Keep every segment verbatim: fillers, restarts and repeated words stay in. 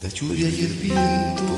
La lluvia y el viento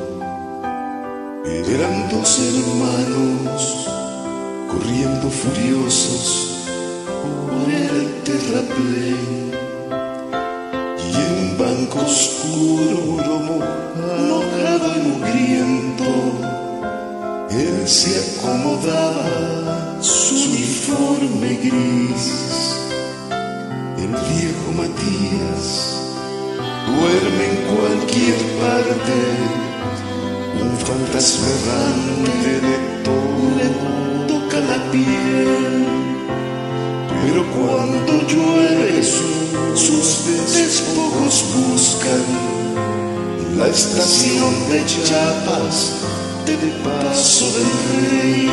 eran dos hermanos corriendo furiosos por el terraplén, y en un banco oscuro, mojado y mugriento, él se acomodaba su uniforme gris. El viejo Matías duerme en cualquier parte, un fantasma errante de todo le toca la piel. Pero cuando llueve sus despojos buscan la estación de Chiapas de Paso del Rey.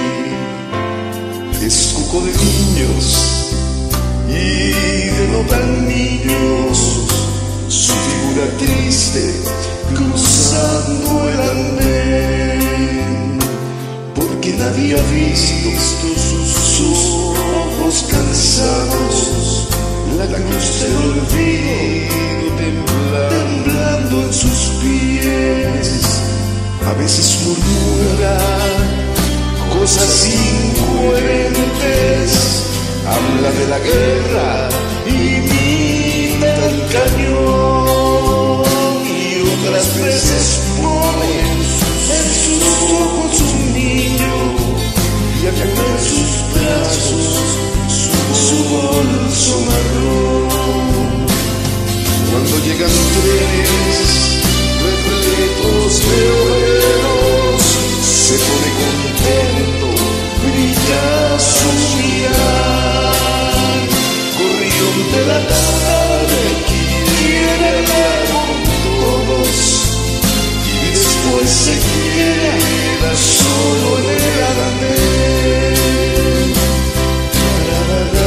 Es cuco de niños y de no tan niños, su figura triste cruzando el andén, porque nadie ha visto sus, sus ojos cansados, la cruz del olvido temblando, temblando en sus pies. A veces murmura cosas incoherentes, habla de la guerra, imita el cañón, y otras veces pone en sus ojos un niño y acá en sus brazos su, su bolso marrón. Cuando llegan trenes repletos de obreros, se pone contento, brilla su mirar. Corrión de la tarde quiere hablar con todos, y después se queda solo en el andén. La la la,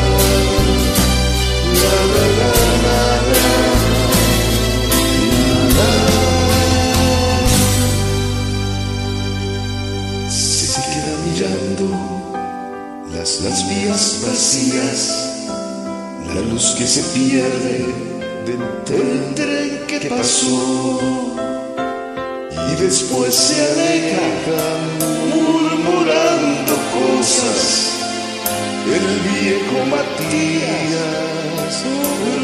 la la la, la la. Se queda mirando las, las vías vacías, la luz que se pierde del tren que pasó, y después se aleja murmurando cosas el viejo Matías.